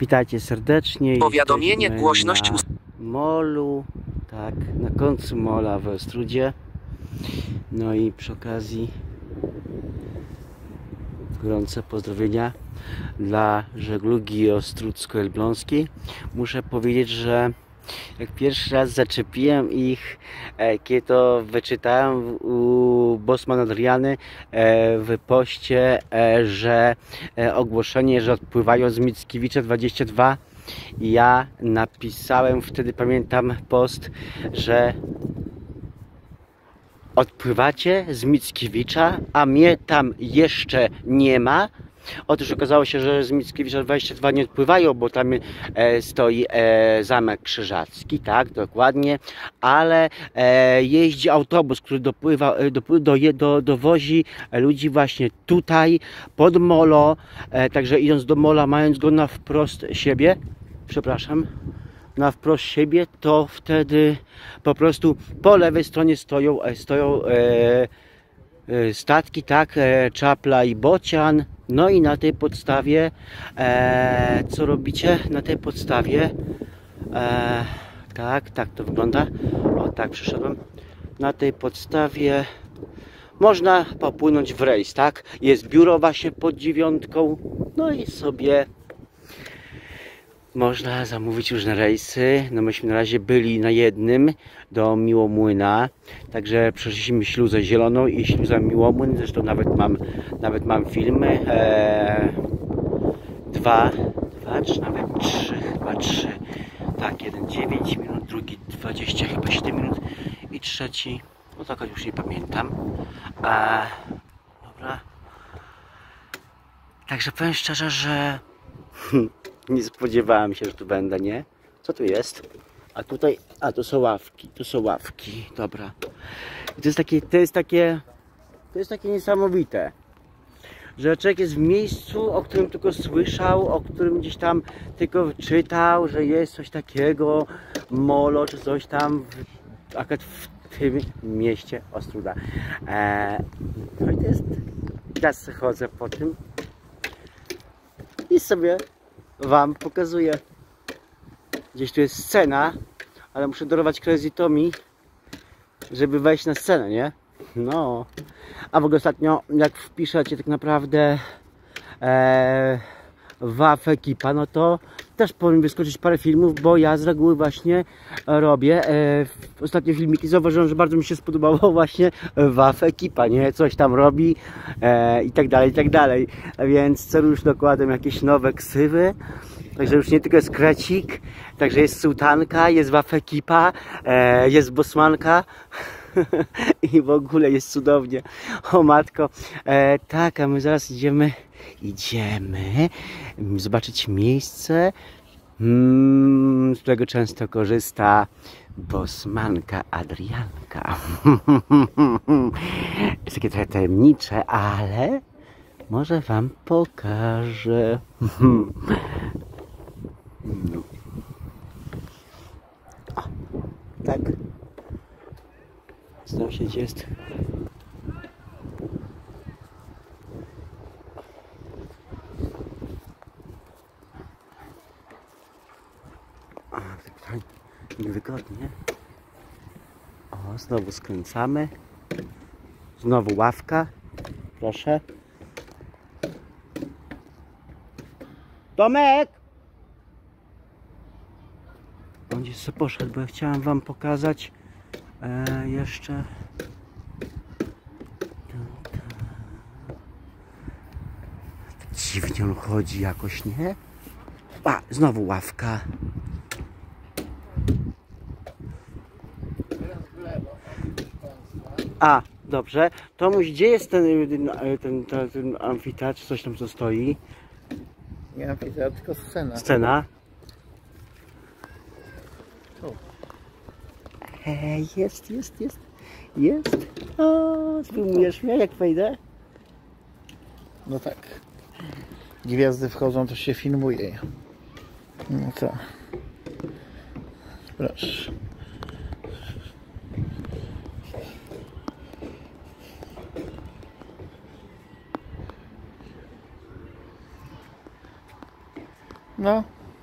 Witajcie serdecznie. Powiadomienie, Jesteśmy głośność na molu, tak, na końcu mola w Ostrudzie. No i przy okazji gorące pozdrowienia dla żeglugi ostrudzko-elbląskiej. Muszę powiedzieć, że jak pierwszy raz zaczepiłem ich, kiedy to wyczytałem u Bosman Adriany w poście, że ogłoszenie, że odpływają z Mickiewicza 22. Ja napisałem wtedy, pamiętam, post, że odpływacie z Mickiewicza, a mnie tam jeszcze nie ma. Otóż okazało się, że z Mickiewicza 22 nie odpływają, bo tam stoi Zamek Krzyżacki, tak, dokładnie, ale jeździ autobus, który dowozi ludzi właśnie tutaj, pod molo, także idąc do mola, mając go na wprost siebie, na wprost siebie, to wtedy po prostu po lewej stronie stoją statki, tak, Czapla i Bocian. No i na tej podstawie co robicie? Na tej podstawie tak to wygląda. O, tak przyszedłem. Na tej podstawie można popłynąć w rejs, tak? Jest biuro właśnie pod 9. No i sobie można zamówić różne rejsy. No myśmy na razie byli na jednym do Miłomłyna. Także przeszliśmy śluzę zieloną i śluza Miłomłyn. Zresztą nawet mam filmy. Dwa czy nawet trzy. Chyba trzy. Tak, jeden 9 minut, drugi 20 chyba 7 minut i trzeci, no tak już nie pamiętam. Dobra. Także powiem szczerze, że nie spodziewałem się, że tu będę, nie? Co tu jest? A tutaj, tu są ławki, dobra. I to jest takie niesamowite, że człowiek jest w miejscu, o którym tylko słyszał, o którym gdzieś tam tylko czytał, że jest coś takiego, molo czy coś tam, akurat w tym mieście Ostruda. No i to jest, teraz chodzę po tym i sobie wam pokazuję. Gdzieś tu jest scena, ale muszę darować Crazy Tommy, żeby wejść na scenę, nie? No. A w ogóle ostatnio, jak wpiszecie tak naprawdę WAF ekipa, no to też powinien wyskoczyć parę filmów, bo ja z reguły właśnie robię ostatnie filmiki. Zauważyłem, że bardzo mi się spodobało właśnie WAF ekipa, nie? Coś tam robi i tak dalej, więc celu już dokładam jakieś nowe ksywy. Także już nie tylko jest Krecik, także jest Sułtanka, jest WAF ekipa, jest Bosmanka i w ogóle jest cudownie. O matko, tak, a my zaraz idziemy zobaczyć miejsce, z którego często korzysta Bosmanka Adrianka. Jest takie trochę tajemnicze, ale może wam pokażę. No. O, tak. Co tam się jest? Tak niewygodnie. O, znowu skręcamy. Znowu ławka. Proszę. Tomek! On gdzieś sobie poszedł, bo ja chciałem wam pokazać jeszcze. Dziwnie on chodzi jakoś, nie? A, znowu ławka. A, dobrze. Tomuś, gdzie jest ten amfiteatr, czy coś tam co stoi? Nie amfiteatr, tylko scena. Scena. Jest. O, sfilmujesz mnie, jak wejdę? No tak. Gwiazdy wchodzą, to się filmuje. No co? Proszę. No,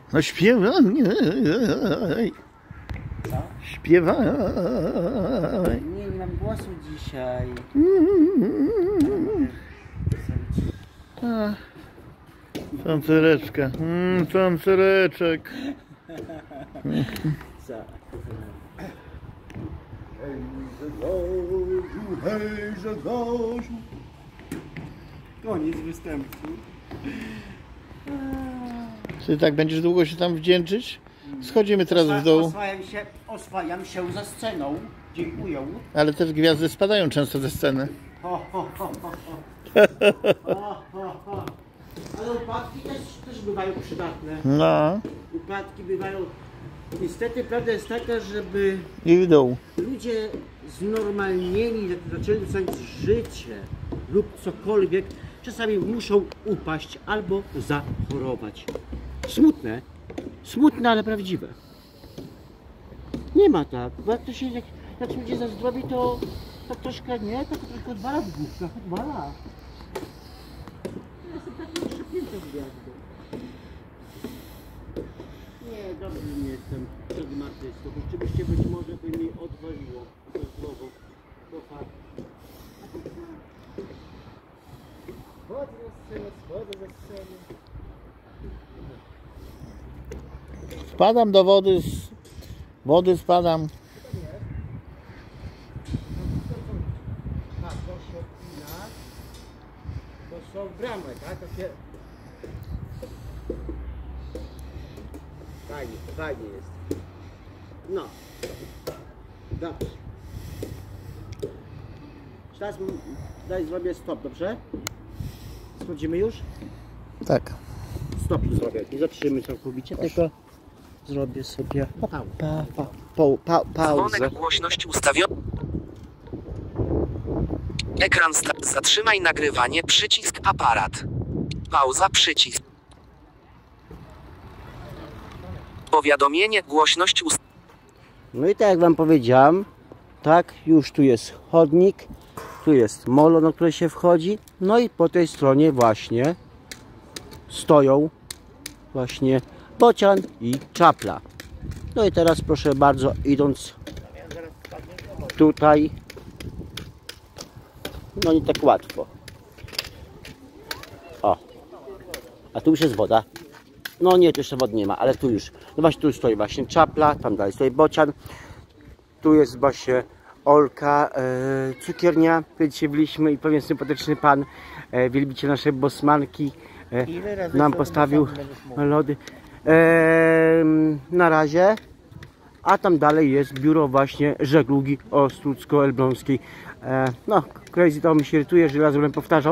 No śpiewaj. Śpiewaj. Nie mam głosu dzisiaj. Tancereczka. Tancereczek. Hej, Grzegorzu. Koniec występu. Czy tak będziesz długo się tam wdzięczyć? Schodzimy teraz w dół. Oswajam się za sceną. Dziękuję. Ale też gwiazdy spadają często ze sceny. Ale upadki też bywają przydatne. No. Upadki bywają... Niestety prawda jest taka, żeby I w dół. ludzie znormalnieni zaczęli docenić życie lub cokolwiek, czasami muszą upaść albo zachorować. Smutne. Smutne, ale prawdziwe. Nie ma tak. Bo jak to się, jak ludzie zazdrowi, to tak troszkę nie, tak tylko odwala w główkach, odwala. Ja jestem taki przypięty w gwiazdę. Nie, dobry nie jestem pragmatystą. Rzeczywiście być może by mi odwaliło to słowo. To fakt. Schodzę ze sceny, schodzę ze sceny. Spadam do wody, z wody spadam. Tak, to się odcina. To są bramy, tak? To się... Fajnie, fajnie jest. No. Dobrze. Teraz daj zrobię stop, dobrze? Schodzimy już? Tak. Stop zrobię. Nie zatrzymy całkowicie, tylko zrobię sobie pauzę. Dzwonek głośność ustawiona. Ekran zatrzymaj nagrywanie, przycisk aparat. Pauza, przycisk. Powiadomienie, głośność ustawiona. No i tak jak wam powiedziałem, tak, już tu jest chodnik, tu jest molo, na które się wchodzi, no i po tej stronie właśnie stoją właśnie bocian i czapla. No i teraz proszę bardzo, idąc tutaj, no nie tak łatwo. O, a tu już jest woda. No nie, tu jeszcze wody nie ma, ale tu już. No właśnie tu stoi właśnie czapla, tam dalej stoi bocian. Tu jest właśnie Olka, cukiernia, tutaj dzisiaj byliśmy i pewien sympatyczny pan, wielbiciel naszej bosmanki, nam postawił lody. Na razie. A tam dalej jest biuro właśnie żeglugi Ostrucko-Elbląskiej. No, crazy to mi się irytuje, że raz będę powtarzał.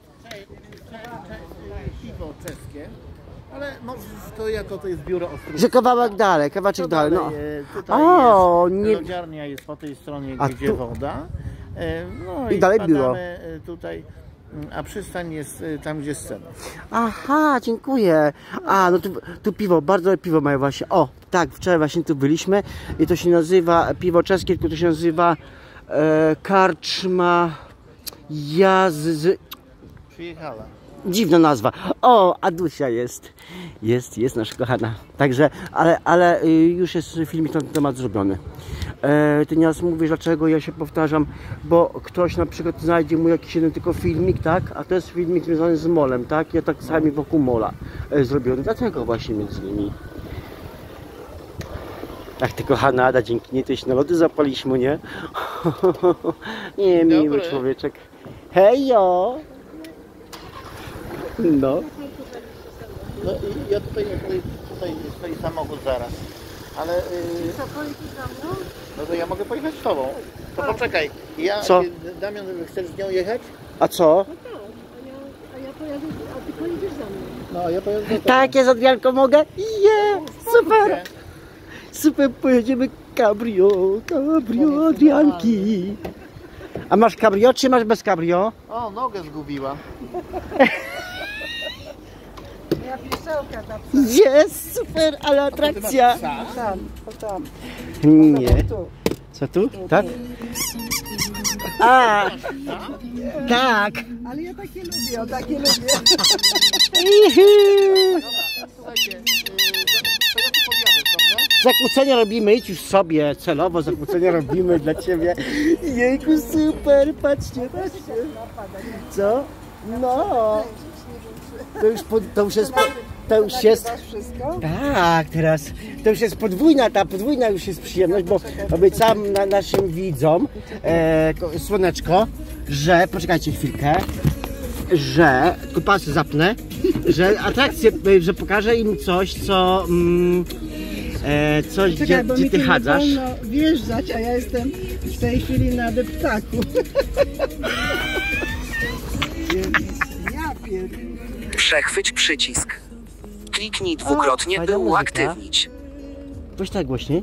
Piwo czeskie, ale może to jako to jest biuro Ostruckie. Że kawałek dalej, kawałeczek dalej. No. Tutaj O, jest, nie. lodziarnia jest po tej stronie, A gdzie tu- woda. No I dalej biuro. Tutaj, a przystań jest tam, gdzie scena. Aha, dziękuję. A, no tu piwo, bardzo dobre piwo mają właśnie. O, tak, wczoraj właśnie tu byliśmy i to się nazywa, piwo czeskie, tylko to się nazywa Karczma Przyjechała. Dziwna nazwa. O, Adusia jest. Jest nasza kochana. Także, ale już jest filmik na ten temat zrobiony. Ty nieraz mówisz, dlaczego ja się powtarzam, bo ktoś na przykład znajdzie mu jakiś jeden tylko filmik, tak? A to jest filmik związany z molem, tak? Ja tak sami wokół mola zrobiony. Dlatego właśnie między innymi. Ach ty kochana Ada, dzięki niej też na lody zapaliśmy, nie? Nie, miły Dobry. człowieczek. Hejo! No. No i ja tutaj stoi samochód zaraz. Ale Co, pojedziesz za mną? no to ja mogę pojechać z tobą. To poczekaj. Ja, Co? Damian, chcesz z nią jechać? A co? No tak, a ja pojadę, a ty pojedziesz za mną. No, ja pojadę z tobą. Tak, ja z Adrianką mogę? Super! Super, pojedziemy cabrio Adrianki. A masz cabrio, czy masz bez cabrio? O, nogę zgubiła. Ja pisełka dla psa. Jest, super, ale atrakcja. Tam. Nie. Co tu? Tak? A, tak. Ale ja takie lubię, takie lubię. Słuchajcie, Zakłócenia robimy, idź już sobie, celowo zakłócenia robimy dla ciebie. Jejku, super, patrzcie. Co? No. To już jest... Wszystko? Tak, teraz to już jest podwójna już jest przyjemność, bo obiecałam naszym widzom, słoneczko, że, poczekajcie chwilkę, że, tylko pasy zapnę, że atrakcję, że pokażę im coś, co, coś, Czekaj, bo gdzie mi ty tu nie chadzasz. wolno wjeżdżać, a ja jestem w tej chwili na deptaku. Ja pierdolę. Przechwyć przycisk. Kliknij dwukrotnie, fajna by muzyka. uaktywnić. Weź tak głośniej.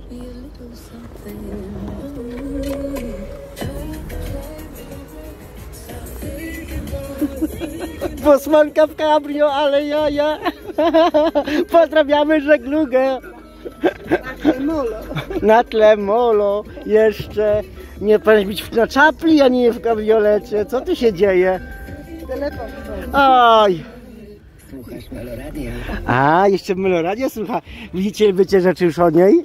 Bosmanka w cabrio, ale ja. Pozdrawiamy żeglugę. Molo. Na tle molo jeszcze. Nie powinieneś być na czapli, a nie w kabriolecie. Co tu się dzieje? Telefon. Oj. A, jeszcze Meloradia słucha. Widzicie, wiecie rzeczy już o niej?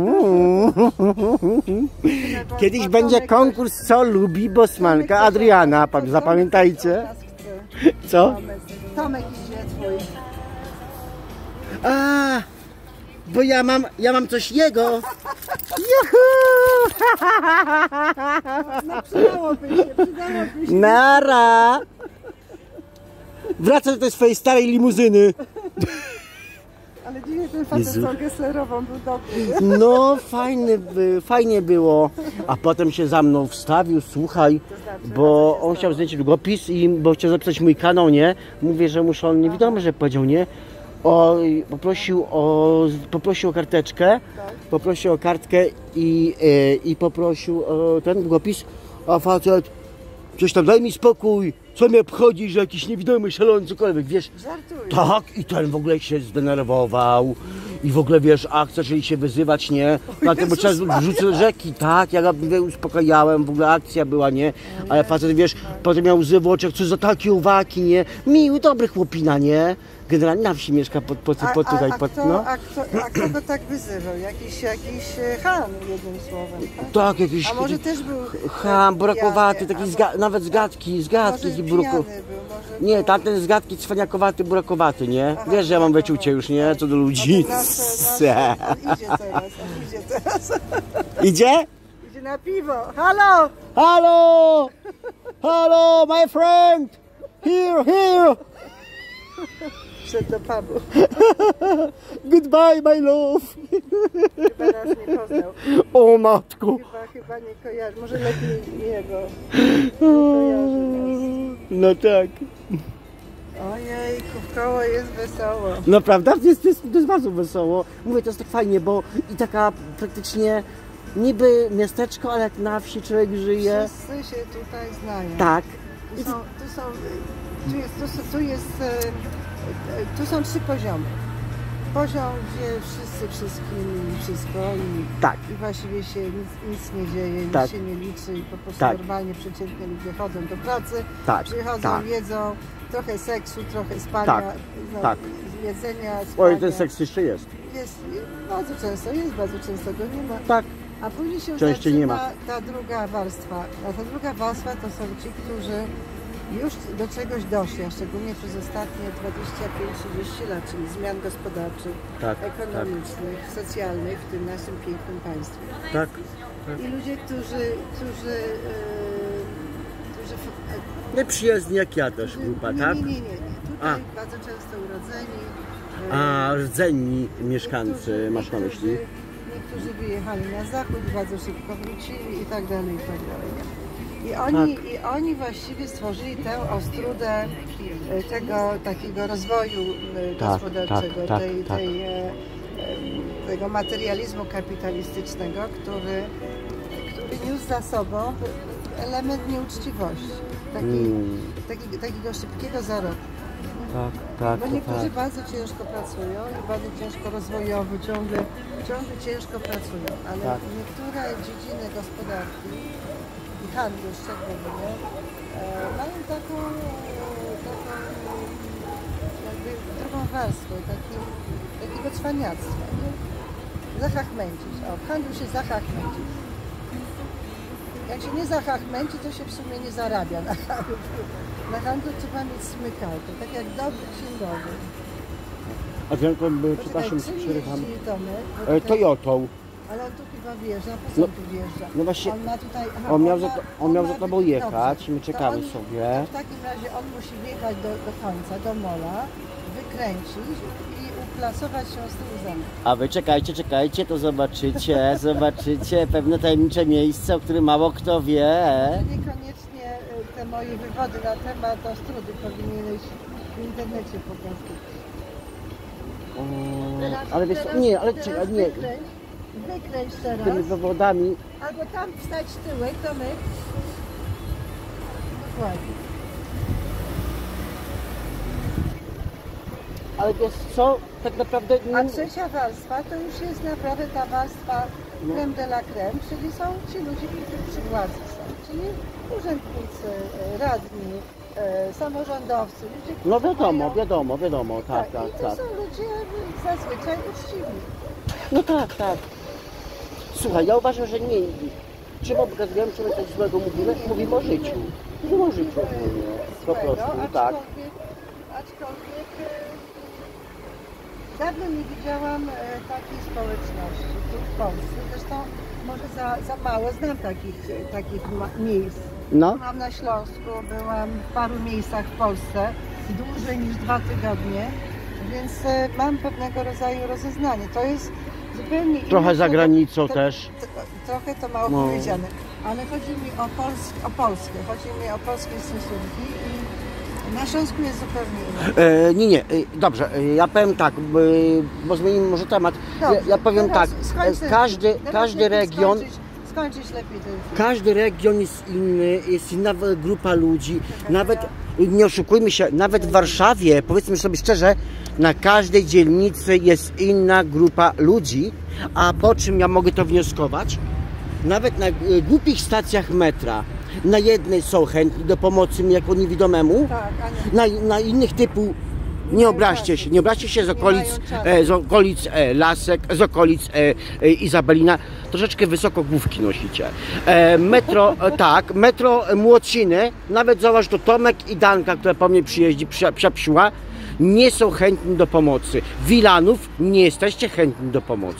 Kiedyś będzie konkurs, co lubi Bosmanka Adriana. Zapamiętajcie. Co? Tomek idzie twój. A, bo ja mam coś jego. Juhu! No przydałoby się. Nara! Wracaj do tej swojej starej limuzyny. Ale dzisiaj ten facet Jezu. z tą Gesslerową był dobry. Nie? No, fajnie było. A potem się za mną wstawił, słuchaj, bo on chciał zdjąć długopis bo chciał zapisać mój kanał, nie? Mówię, że muszę, on niewidomy, że powiedział, nie? Poprosił o karteczkę, poprosił o kartkę i poprosił o ten długopis, a facet, coś tam, daj mi spokój, co mnie obchodzi, że jakiś niewidomy, szalony, cokolwiek, wiesz? Żartuję. Tak, i ten w ogóle się zdenerwował i w ogóle, wiesz, chce się wyzywać, nie? Dlatego trzeba wrzucić do rzeki, tak, ja go uspokajałem, w ogóle akcja była, nie? Ale facet, wiesz, potem miał łzy w oczach, co za takie uwagi, nie? Miły, dobry chłopina, nie? Generalnie na wsi mieszka A kto go tak wyzywał? Jakiś Ham, jednym słowem. Tak? Tak, jakiś A może też był ham, burakowaty, pijany, taki albo- nawet z gadki Może i pijany burakowaty. był, może Nie, był- tamten z gadki cwaniakowaty, burakowaty, nie? Aha, Wiesz, że ja mam burakowaty. wyczucie już, nie? Co do ludzi. A to idzie teraz. Idzie? Idzie na piwo. Halo! Hello! Hello, my friend! Here! Wszedł do pubu. Goodbye, my love! Chyba nas nie poznał. O matku! Chyba nie kojarzy. Może lepiej jego. Nie kojarzy nas. No tak. Ojejku, w koło jest wesoło. No prawda? To jest bardzo wesoło. Mówię, to jest tak fajnie, bo i taka praktycznie niby miasteczko, ale jak na wsi człowiek żyje. Wszyscy się tutaj znają. Tak. Tu są 3 poziomy. Poziom, gdzie wszyscy wszystkim wszystko Tak. i właściwie się nic nie dzieje, nic Tak. się nie liczy i po prostu Tak. normalnie przeciętnie ludzie chodzą do pracy, Tak. przychodzą, Tak. jedzą, trochę seksu, trochę spania, Tak. no, Tak. jedzenia, spania. Oj, ten seks jeszcze jest. Jest bardzo często go nie ma. Tak. A później się Częściej zaczyna nie ma. ta druga warstwa. A ta druga warstwa to są ci, którzy już do czegoś doszli, a szczególnie przez ostatnie 25-30 lat, czyli zmian gospodarczych, Tak. ekonomicznych, socjalnych w tym naszym pięknym państwie. Tak. I ludzie, którzy Nieprzyjaźni jak ja też grupa, tak? Nie. Tutaj bardzo często urodzeni. A rdzenni mieszkańcy, niektórzy- masz na myśli? Niektórzy wyjechali na zachód, bardzo szybko wrócili i tak dalej, i tak dalej. I oni właściwie stworzyli tę ostrudę tego takiego rozwoju gospodarczego, tak. tego materializmu kapitalistycznego, który niósł za sobą element nieuczciwości, takiego szybkiego zarobku. Tak. Bo niektórzy bardzo ciężko pracują i bardzo ciężko rozwojowo, ciągle ciężko pracują, ale niektóre dziedziny gospodarki i handlu szczególnie mają taką jakby drugą warstwę, takiego cwaniactwa. Nie? zachachmęcić. O, w handlu się zachachmęcić. Jak się nie zachachmęci, to się w sumie nie zarabia na handlu. Na handlu trzeba mieć smykałkę, tak jak dobry księgowy. A Wielką, przepraszam, Czym przerywam. jeździ Tomek? Bo tutaj- Toyotą. Ale on tu chyba wjeżdża, po co No, on tu wjeżdża? no właśnie, On ma tutaj... aha, on miał ma za tobą dobrze. jechać, my To czekamy on- sobie. To w takim razie on musi wjechać do końca, do mola, wykręcić i uplasować się z tyłu za mną. A wy czekajcie, to zobaczycie pewne tajemnicze miejsce, o którym mało kto wie. Niekoniecznie te moje wywody na temat Ostrudy powinieneś w internecie pokazać. Ale wiesz co, nie, ale czekaj, nie. Wykręć Z tymi teraz. wywodami, Albo tam wstać tyłek, Tomek. Dokładnie. ale wiesz co, tak naprawdę A nie... trzecia warstwa to już jest naprawdę ta warstwa No. creme de la creme, czyli są ci ludzie, którzy przy władzy są, czyli urzędnicy, radni, samorządowcy, ludzie, którzy No mają... wiadomo, tak. I to są ludzie zazwyczaj uczciwi. No tak. Słuchaj, ja uważam, że nie... Czym okazujemy, czy my coś złego mówimy? Mówimy o życiu. Mówimy o życiu ogólnie. Po Złego, prostu, tak. Aczkolwiek dawno nie widziałam takiej społeczności tu w Polsce. Zresztą może za mało znam takich miejsc. No. Byłam na Śląsku, byłam w paru miejscach w Polsce, dłużej niż 2 tygodnie, więc mam pewnego rodzaju rozeznanie. To jest zupełnie inne. Trochę za granicą też. Trochę to mało No. powiedziane, ale chodzi mi o Polskę, chodzi mi o polskie stosunki i na Śląsku jest zupełnie inne. Nie, dobrze, ja powiem tak, bo zmienimy może temat. Dobrze, Ja powiem teraz tak, skończ ten każdy film. Teraz lepiej region, skończyć lepiej ten film. każdy region jest inny, jest inna grupa ludzi, nawet, nie oszukujmy się, nawet w Warszawie, powiedzmy sobie szczerze, na każdej dzielnicy jest inna grupa ludzi, a po czym ja mogę to wnioskować? Nawet na głupich stacjach metra, na jednej są chętni do pomocy mi jako niewidomemu, Tak, a nie. na innych typu nie obraźcie się z okolic, Lasek, z okolic Izabelina, troszeczkę wysoko główki nosicie. Metro, tak, metro Młociny, nawet zauważ to Tomek i Danka, która po mnie przyjeździ, przepsiła, nie są chętni do pomocy. Wilanów nie jesteście chętni do pomocy.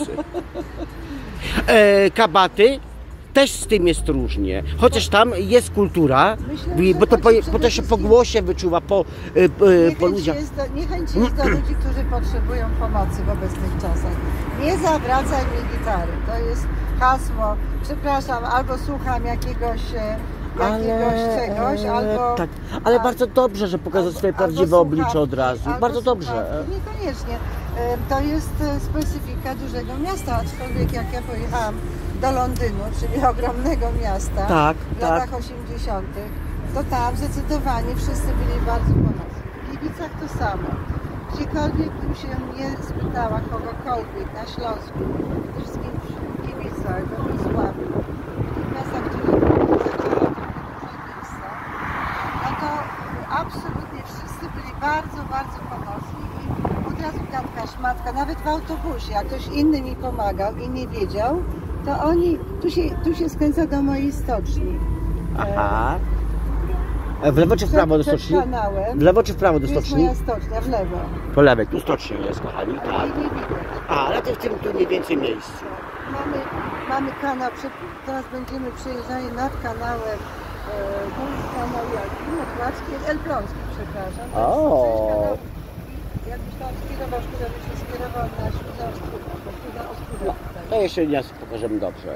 Kabaty też z tym jest różnie, chociaż tam jest kultura, Myślę, bo to że po też po głosie wyczuwa, po ludziach. Niechęć jest do ludzi, którzy potrzebują pomocy w obecnych czasach. Nie zawracaj mi gitary. To jest hasło. Przepraszam, albo słucham jakiegoś czegoś, albo... Tak, ale bardzo dobrze, że pokazał swoje prawdziwe oblicze od razu. Bardzo dobrze. Niekoniecznie. To jest specyfika dużego miasta, aczkolwiek jak ja pojechałam do Londynu, czyli ogromnego miasta Tak, w latach 80., to tam zdecydowanie wszyscy byli bardzo pomocni. W Gliwicach to samo. Gdziekolwiek bym się nie spytała kogokolwiek na Śląsku, wszystkim w Gliwicach, we Wrocławiu, w miastach, które zaczęły miejsca, no to absolutnie wszyscy byli bardzo, bardzo pomocni i od razu gadka, szmatka, nawet w autobusie, jak ktoś inny mi pomagał i nie wiedział, to oni, tu się skręca do mojej stoczni. Aha. W lewo czy w prawo do stoczni? Kanałem. W lewo czy w prawo do Tu jest stoczni? moja stocznia, w lewo. Po lewej, tu stocznia jest, kochani. Tak. I nie widać. Ale to w tym tu mniej więcej miejsc. Mamy kanał, teraz będziemy przejeżdżali nad kanałem, to jest kanał Otłacki, Elbląski, przepraszam. O. Jakbyś tam skierował, który by się skierował na Śluza Ostruda, bo Śluza Ostruda tutaj. To jeszcze raz pokażemy dobrze.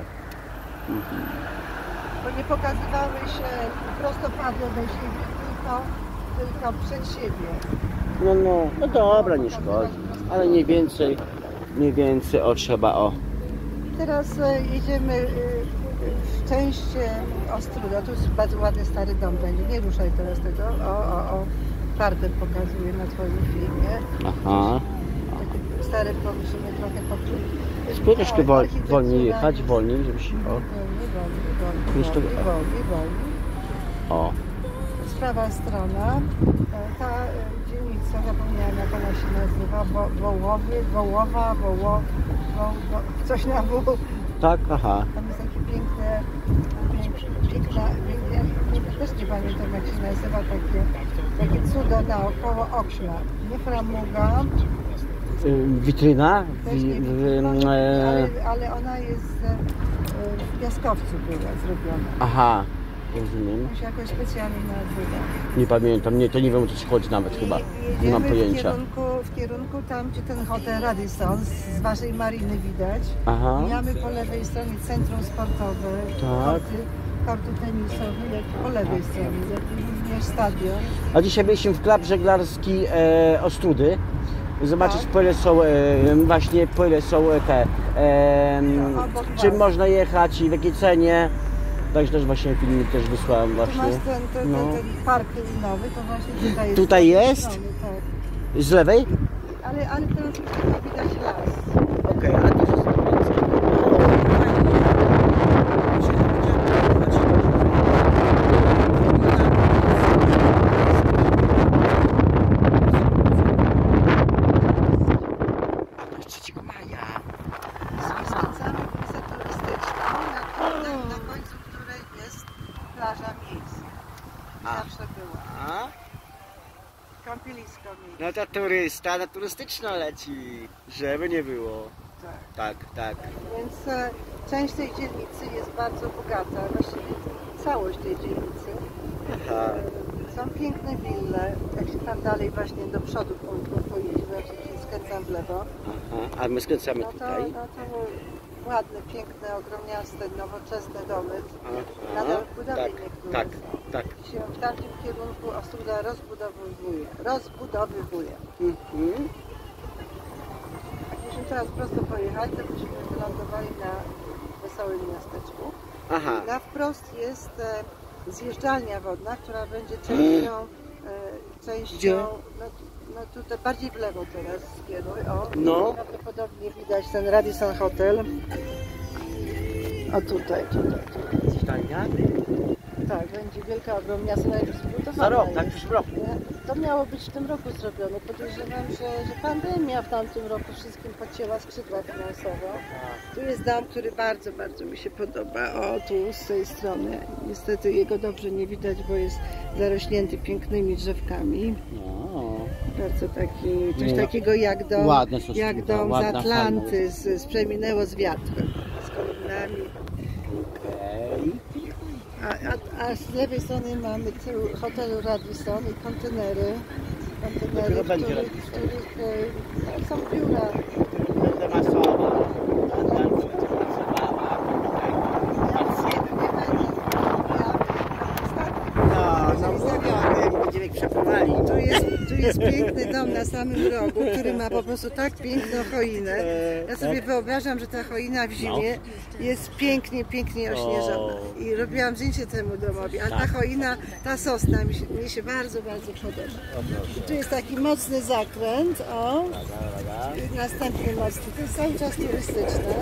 Bo nie pokazywałeś prostopadle do siebie, tylko przed siebie. No dobra, nie szkodzi. Ale mniej więcej trzeba o. Teraz jedziemy w część Ostruda. Tu jest bardzo ładny stary dom będzie. Nie ruszaj teraz tego. O. Parter pokazuję na twoim filmie. Aha. Takie stare musimy trochę pokryć. Spróbuj troszkę wolniej jechać, wolniej, żeby się... O. Wolniej. O. Z prawa strona. Ta dzielnica, zapomniałam jak ona się nazywa, Wołowa, bo coś na wół. Tak, aha. Tam jest takie piękne, też nie pamiętam jak się nazywa, takie cudo naokoło okna. Nie framuga, Witryna? też nie ale ona jest w piaskowcu była zrobiona. Aha, rozumiem. To się jakoś specjalnie nazywa. Nie pamiętam, nie, to nie wiem o co ci chodzi nawet chyba. I Nie mam jedziemy pojęcia. w kierunku tam, gdzie ten hotel Radisson z waszej mariny widać. Aha. Mijamy po lewej stronie centrum sportowe, Tak. korty tenisowe, jak po lewej stronie, jak również stadion. A dzisiaj byliśmy w klub żeglarski Ostrudy. Zobaczyć, Tak. po ile są właśnie, po ile są te, obok czym was. można jechać i w jakiej cenie. Także też właśnie filmik też wysłałem Tu właśnie. masz ten No. park linowy, to właśnie tutaj jest. Tutaj z tej jest? strony, tak. Z lewej? Ale teraz już tylko widać las. Okej, a to jest Skręcamy ulicę turystyczną, na końcu której jest plaża miejska. Zawsze była. Kąpielisko miejskie. No to turysta, na turystyczna leci, żeby nie było. Tak. Tak. Więc część tej dzielnicy jest bardzo bogata, właściwie całość tej dzielnicy. Aha. Są piękne wille, jak się tam dalej właśnie do przodu pojedziemy, jak się skręcam w lewo. Aha. A my skręcamy tutaj. No to ładne, piękne, ogromniaste, nowoczesne domy. Aha. Nadal w budowie Tak, niektóre tak, są. tak. I się w tamtym kierunku Ostruda rozbudowywuje. Mhm. Jakbyśmy teraz prosto pojechali, to byśmy wylądowali na Wesołym Miasteczku. Aha. Na wprost jest zjeżdżalnia wodna, która będzie częścią Gdzie? no tutaj bardziej w lewo teraz skieruj. O, No. prawdopodobnie widać ten Radisson Hotel. O tutaj. Zjeżdżalnia? Tak, będzie wielka, ogromna sala już zbudowana. Za rok, jest. tak w przyszłym roku. To miało być w tym roku zrobione. Podejrzewam, że pandemia w tamtym roku wszystkim podcięła skrzydła finansowo. Tu jest dom, który bardzo, bardzo mi się podoba. O, tu z tej strony. Niestety jego dobrze nie widać, bo jest zarośnięty pięknymi drzewkami. No. Bardzo taki, coś Nie. takiego jak dom, Ładne są jak skrzydła, dom z ładna, Atlanty, z Przeminęło z wiatrem, z kolumnami. Okej. A z lewej strony mamy tył hotelu Radisson i kontenery, Dopiero w będzie których są biura. Będę masowa. No, będziemy ich przepływali. Tu jest piękny dom na samym rogu, który ma po prostu tak piękną choinę. Ja sobie wyobrażam, że ta choina w zimie jest pięknie, pięknie ośnieżona. I robiłam zdjęcie temu domowi, ale ta choina, ta sosna mi się bardzo, bardzo podoba. I tu jest taki mocny zakręt, o, i następny mocny. To jest cały czas turystyczne.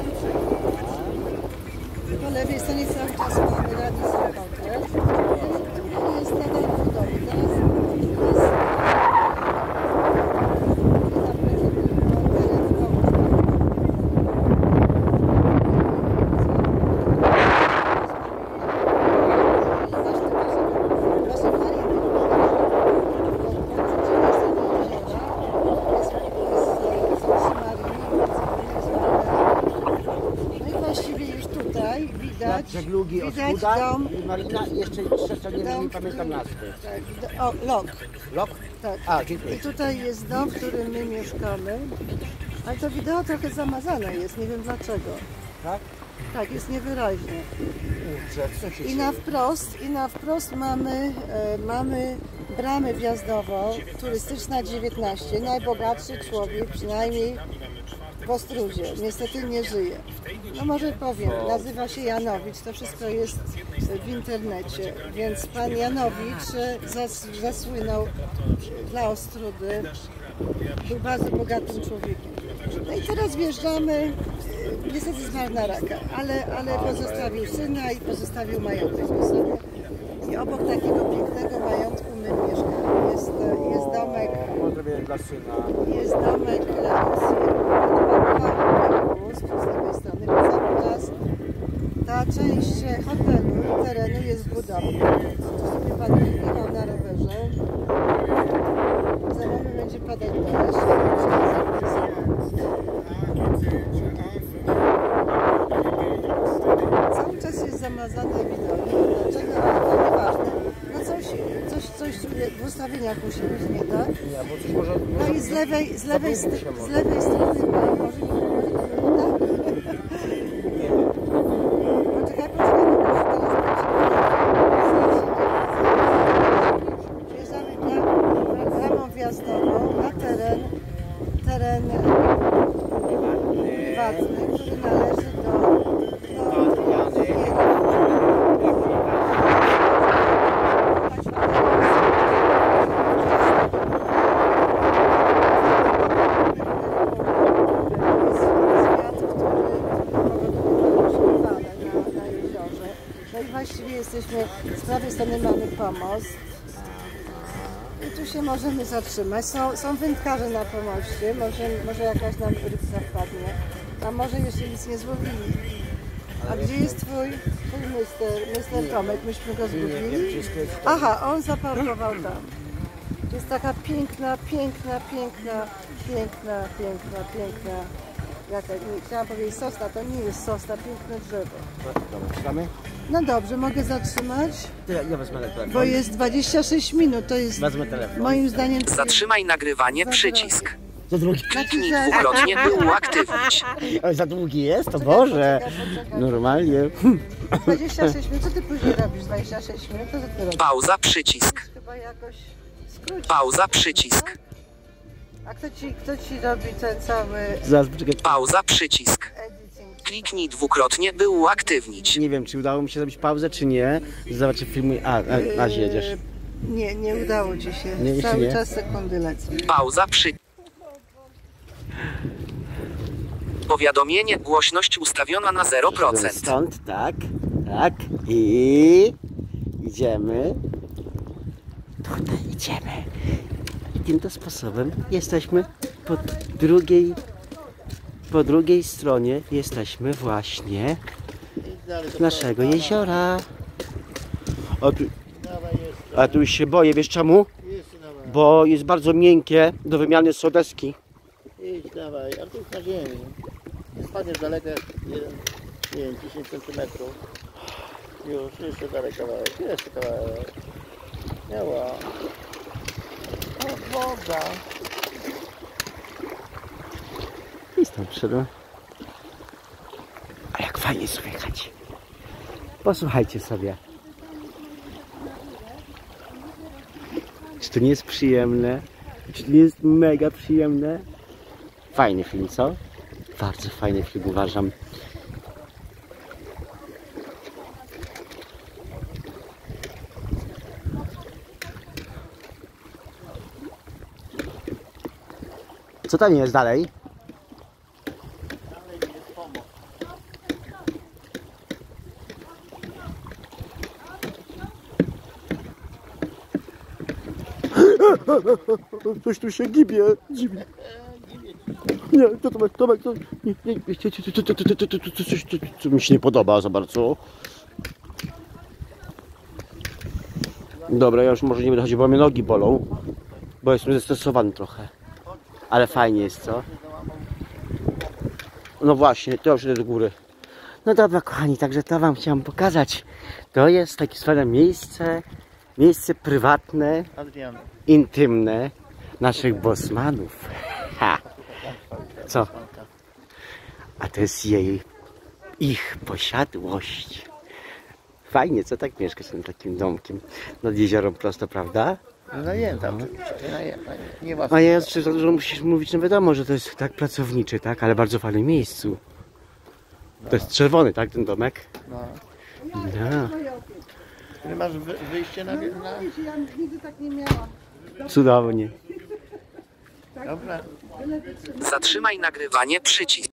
Po lewej stronie cały czas mamy Radisson Hotel, który jest nadal w budowie. Widać żeglugi widać Ostruda dom, i Marina i jeszcze trzecia, nie pamiętam nazwy. tak, o, Lok. Lok? Tak. A, dziękuję. I tutaj jest dom, w którym my mieszkamy. Ale to wideo trochę zamazane jest, nie wiem dlaczego. Tak? Tak, jest niewyraźne. Kurczę, co się I na wprost mamy bramę wjazdową, turystyczna 19. Najbogatszy człowiek, przynajmniej w Ostrudzie. Niestety nie żyje. No może powiem, nazywa się Janowicz, to wszystko jest w internecie. Więc pan Janowicz zasłynął dla Ostrudy. Był bardzo bogatym człowiekiem. No i teraz wjeżdżamy, niestety zmarł na raka, ale pozostawił syna i pozostawił majątek po sobie. I obok takiego pięknego majątku my mieszkamy. Jest domek sobie dla syna. Jest domek z lewej strony. Natomiast ta część hotelu, terenu jest w budowie. Tu sobie pan jechał na rowerze. Za moment będzie padać deszcz. Cały czas jest zamazane widoki. Dlaczego? Ale nieważne. No coś w ustawieniach musi być, nie tak? Nie, bo coś może... No i z lewej strony może poczekaj, wjeżdżamy bramą wjazdową na teren prywatny, który należy do właściwie jesteśmy, z prawej strony mamy pomost i tu się możemy zatrzymać. Są wędkarze na pomoście, może jakaś nam rybka wpadnie, a może jeszcze nic nie złowili. A gdzie jest twój mister Tomek? Myśmy go zgubili. Aha, on zaparkował tam. To jest taka piękna, chciałam powiedzieć sosna, to nie jest sosna, piękne drzewo. Czytamy? No dobrze, mogę zatrzymać? Ja wezmę telefon. Bo jest 26 minut, to jest Wezmę telefon. moim zdaniem... Zatrzymaj nagrywanie, przycisk. Za długi? Kliknij dwukrotnie, by uaktywnić. Oj, za długi jest? To Boże! Poczekaj. Normalnie. 26 minut, co ty później robisz? 26 minut, to co ty robisz? Pauza, przycisk. Chyba jakoś skrócić. Pauza, przycisk. A kto ci robi ten cały Zaraz, poczekaj. Pauza, przycisk. editing? Kliknij dwukrotnie, by uaktywnić. Nie wiem, czy udało mi się zrobić pauzę, czy nie. Zobaczę filmu. A jedziesz. Nie udało ci się. Nie, jeszcze Cały nie. czas sekundy lecą. Pauza, Powiadomienie, głośność ustawiona na 0%. Stąd, tak. I idziemy. Tutaj idziemy. I tym to sposobem jesteśmy po drugiej stronie jesteśmy właśnie naszego jeziora. A tu już się boję, wiesz czemu? Bo jest bardzo miękkie do wymiany są deski. Idź, dawaj, ale to jest na ziemi. Nie spadniesz daleko, nie wiem, 10 cm. Już, jeszcze dalej kawałek, jeszcze kawałek. Miała. O, woda. I stąd przyszedłem. A jak fajnie słychać. Posłuchajcie sobie. Czy to nie jest przyjemne? Czy to nie jest mega przyjemne? Fajny film, co? Bardzo fajny film, uważam. Co tam jest dalej? Coś tu się gibie. Nie, to Tomek, to coś mi się nie podoba za bardzo. Dobra, ja już może nie będę chodził, bo mnie nogi bolą. Bo jestem zestresowany trochę. Ale fajnie jest, co? No właśnie, to już idę do góry. No dobra, kochani, także to wam chciałem pokazać. To jest takie swoje miejsce prywatne, Adrian. intymne naszych bosmanów. Ha. Co? A to jest ich posiadłość. Fajnie, co tak mieszkać tym takim domkiem nad jeziorem prosto, prawda? Najęta oczywiście, nie ma. A ja jeszcze za dużo musisz mówić, no wiadomo, że to jest tak pracowniczy, tak? Ale bardzo fajnym miejscu. To jest czerwony, tak, ten domek? No. No. Ty masz wyjście na... Ja nigdy tak nie miałam. Cudownie. Dobra. Zatrzymaj nagrywanie, przycisk.